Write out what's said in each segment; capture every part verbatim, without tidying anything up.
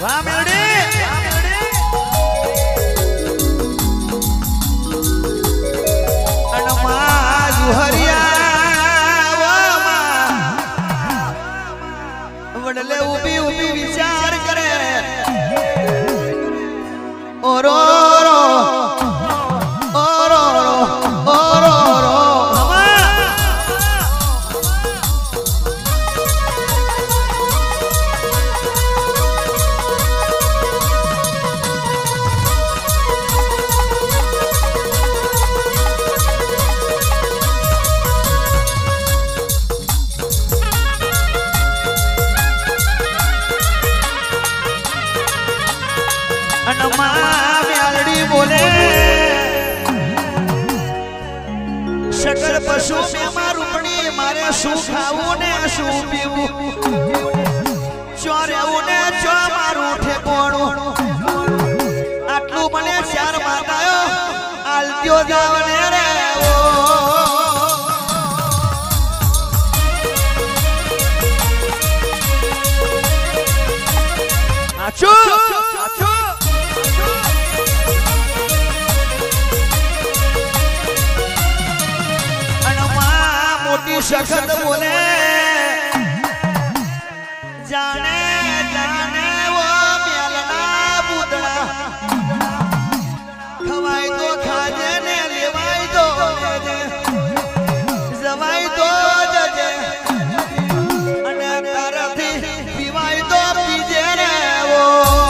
वाह मेलडी अनमा जुहरिया वडले उभी उभी विचार करे ओरो बोले सकल पशु में मारूपणी मारे शू खाऊ ने शू पीवू चोरेऊ ने चो मारू ठेकोणू आटलू मने चार मातायो आलत्यो जावने रे ओ आचू शखत बोले जाने जाने वो मेलना बुदड़ा खवाई तो खाजे ने लेवाई तो ले जवाई तो जजे अने तरथी पीवाई तो पीजे रे वो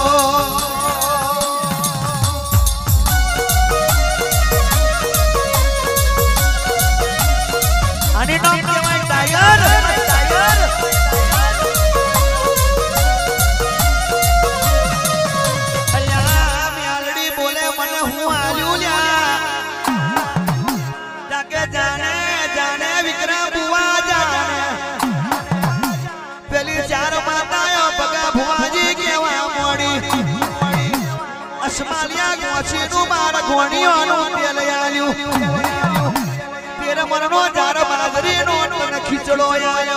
अने नो टाइगर टाइगर अल्लाह म्यालड़ी बोले मन हूं आलूल्या जाके जाने जाने विक्रम बुआ जाने पहली चार माताओं बगा भुआजी केवा मोड़ी असमालिया गोची नु मार गोणियों नु तेल आल्यू तेरे मननो जार बाजरी नो तन खिचड़ो आयो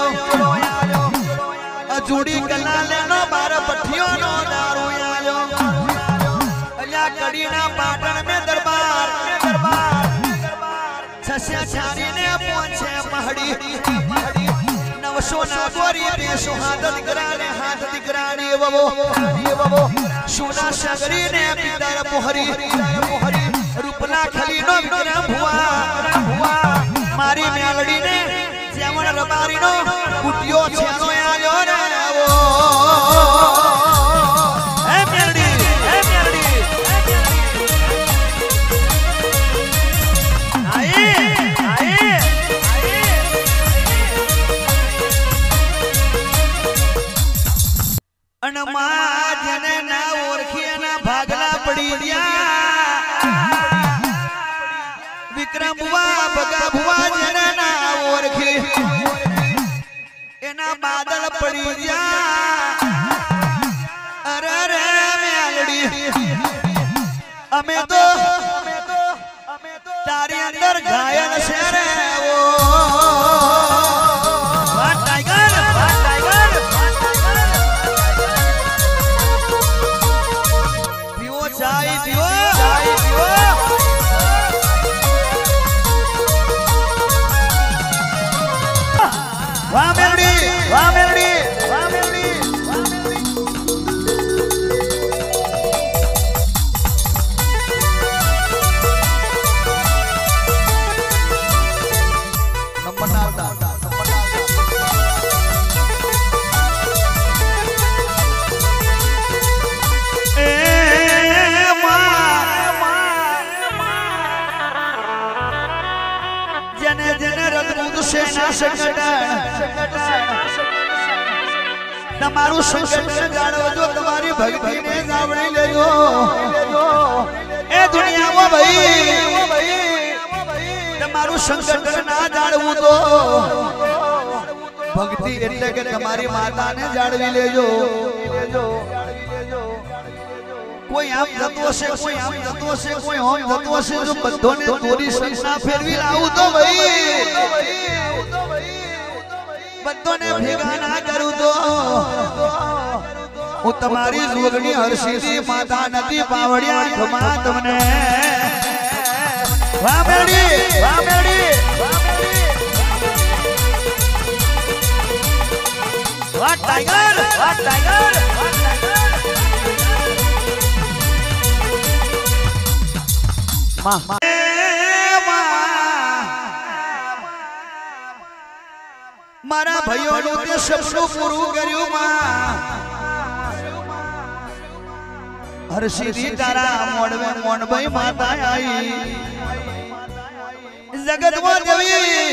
अजूड़ी गला लेनो बार पठियों नो दारू आयो अल्लाह कड़ीना पाटन में दरबार दरबार छस्या छारी ने पहुंचे महड़ी नवसो नागोरी पेशो हाथ दिगराने हाथ दिगराने वो वो सोना सगरी ने पितर मोहरी मोहरी रूपला खली नो विक्रम हुआ हुआ मारी म्यालड़ी ने जेमण रबारी नो कुटियो छेनो आयो रे वो ए म्यालड़ी ए म्यालड़ी आई आई अनमा जने ना ओरखिया ना भागला पड़ी दिया विक्रम बुआ बगा बुआ जने ना ओरखे एना बादल पड़ी जा अरे रे म्यालड़ी हमें तो तारे अंदर घायल से रे वो टाइगर टाइगर पियो चाय पियो चाय पियो वाह मेलडी वाह मेलडी वाह मेलडी नंबर नालदा ए मां जने जने रदबुद से ना सकड़ा तमारू संकट ने जानो जो तुम्हारी भक्ति ने जावड़ी ले जो ए दुनिया वो भाई तमारू संकट ना जाड़वू तो भक्ति એટલે કે તમારી માતાને જાળવી લેજો કોઈ આમ જતો છે કોઈ આમ જતો છે કોઈ હોમ જતો છે જો બધોને તોરી સંસા ફેરવી લાવું તો ભાઈ બધોને ભેગા ના કરું તો હું તમારી જોગણી હરસીદી માતા નદી પાવડિયા ખમા તમને વાહ મેડી વાહ મેડી વાહ ટાઈગર વાહ ટાઈગર માં મારા ભાઈઓનું તે સપનું પૂરું કર્યું માં હરસીદી તારા મોડવે મોનભાઈ માતા આવી જગતમાં દેવી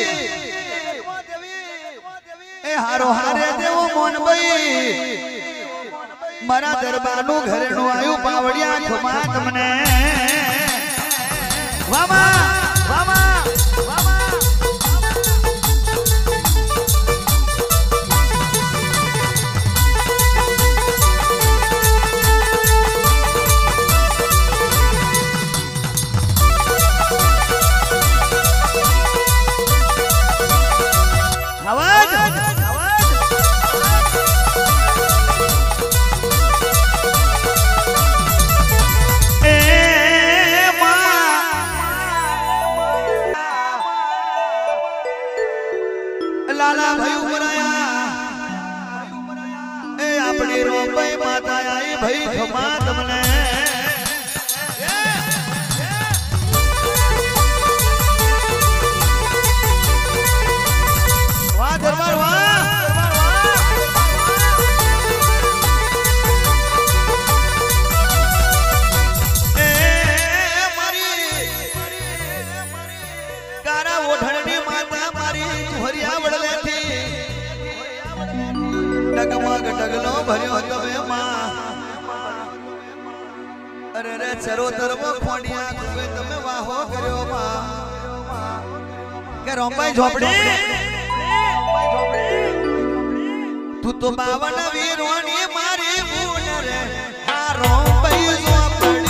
એ હારો હારે દેવો મોનભાઈ મારા દરબારનું ઘરેણું આવ્યું પાવડિયા ખમા તમને વામા વામા વામા लाला भाई उमराया ए अपनी रोपई माता आई भाई खमा तमने वाह दरबार वाह ए मारी कारा ओढणी माता मारी हरिया डगमग डगलो भर्यो હતો મે માં અરે રે ચરોતર માં ખોડિયા કુવે તમે વાહો કર્યો માં કે રોંબાઈ ઝોપડી તું તો બાવન વીરોની મારી ભૂલ રે આ રોંબાઈ ઝોપડી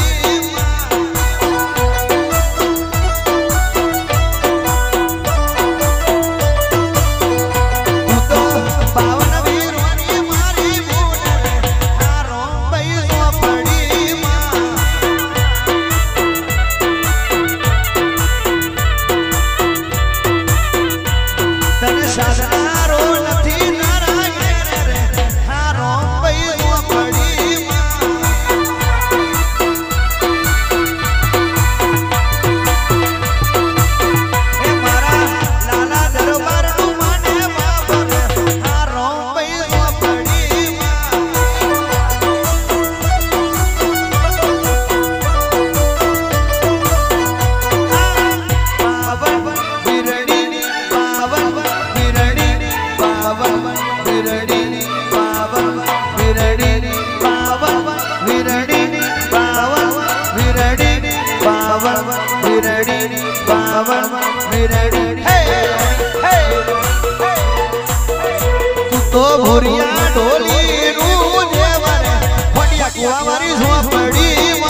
तो भूरिया ढोली रू देवरे फटिया कुआ मारी झोपड़ी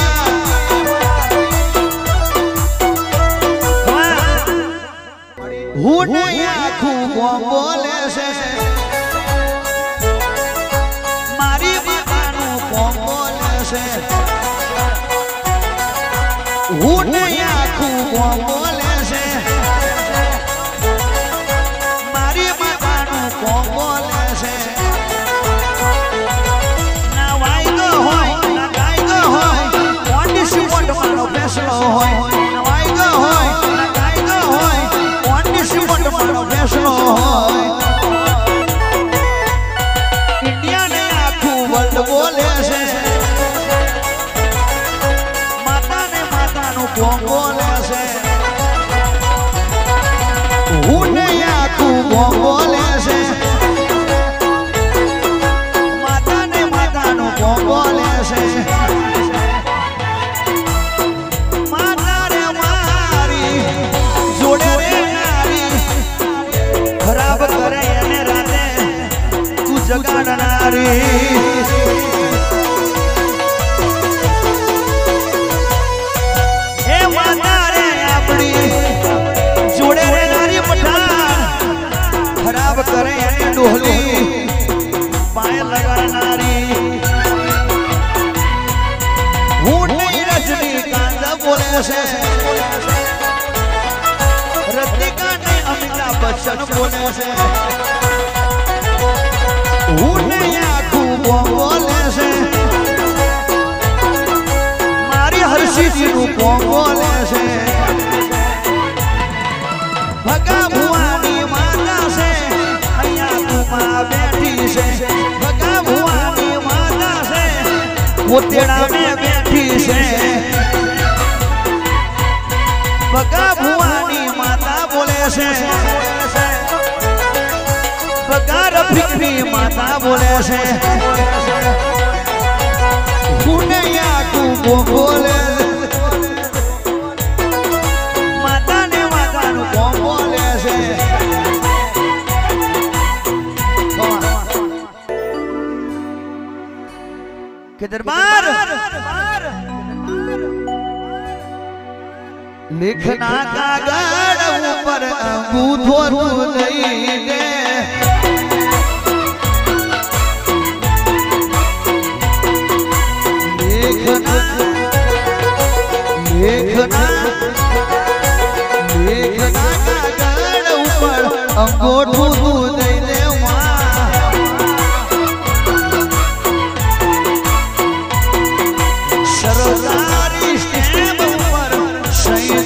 हूँ नहीं आँखू को बोले से मारी मातानू को बोले से हूँ नहीं आँखू को बोले से मारी मातानू को बोले फैसलो होय नवाई गो होय लगाई गो होय कोनी सिमट मारो फैसलो होय इंडिया ने आखू वर्ल्ड बोले से माता ने माता नु कोण बोले से હું ને આખું કોણ બોલે છે માતા ને માતા નું કોણ બોલે છે जगाडणारी હું નહીં રજનીકાંત બોલે છે રતિકા નહીં અમિતાભ બચ્ચન બોલે છે હું નહીં આખું બોલે છે મારી હર્ષિતનું બોલે છે ભગા ભુવાની માતા છે અહીંયા તુમાં બેઠી છે ભગા ભુવાની માતા છે મોતેડા મેં બેઠી છે ભગા ભુવાની માતા બોલે છે ભગા રફીકની માતા બોલે છે હુનૈયા તું બોલે માતા ને માતાનું કોણ બોલે છે કે દરબાર लिखना कागड़ ऊपर अंगूठो तू नहीं दे लिखना लिखना लिखना कागड़ ऊपर अंगूठो तू नहीं दे सरदारी स्टेप ऊपर शहीद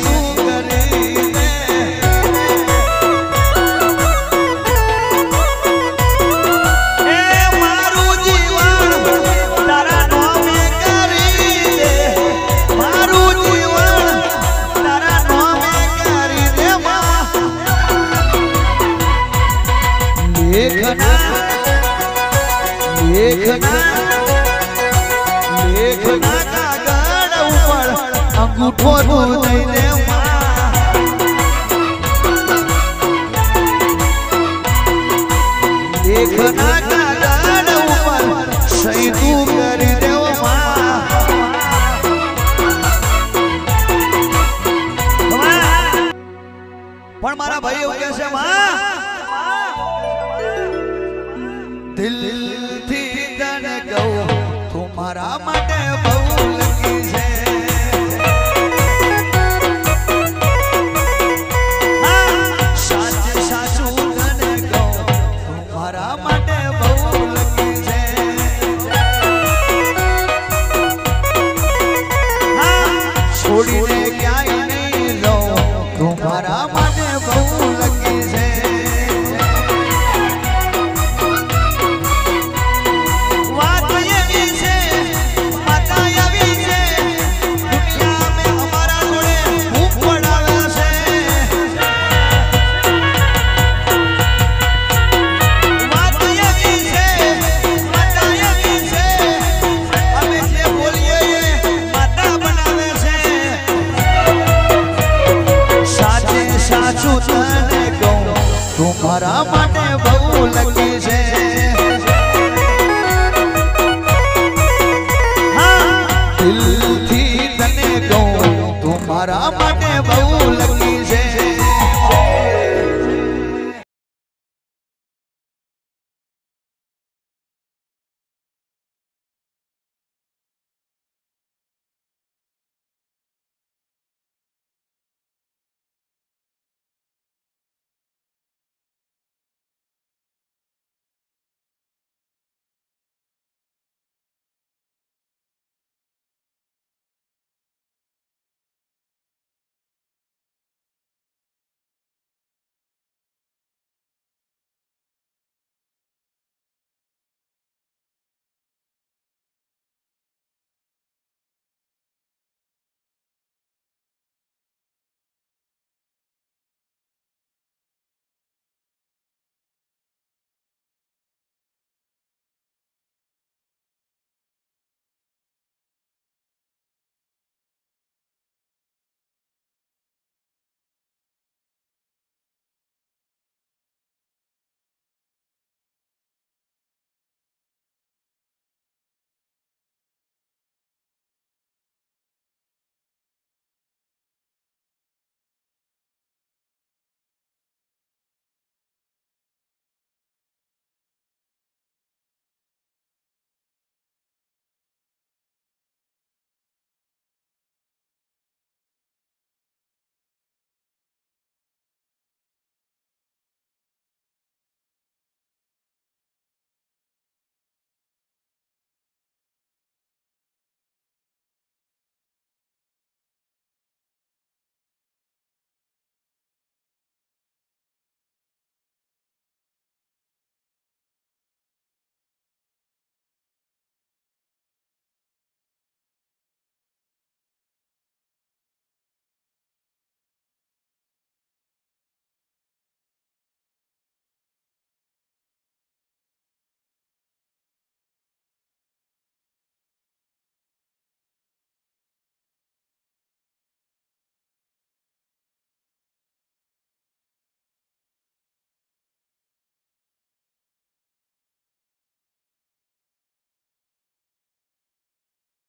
लेखना लेखना कागड़ ऊपर अंगूठो तू नहीं दे लेखना कागड़ ऊपर सही तू कर दे पण मारा भाई એવું કહે છે માં दिल थी तन गऊ तुम्हारा मटे बहु लगी से साच सासू तन गऊ तुम्हारा मटे बहु लगी से छोड़ी ने क्या नहीं लो तुम्हारा मटे बहु लगी से तुम्हारा माटे बहु लगी से हाँ दिल थी तने गो तुम्हारा माटे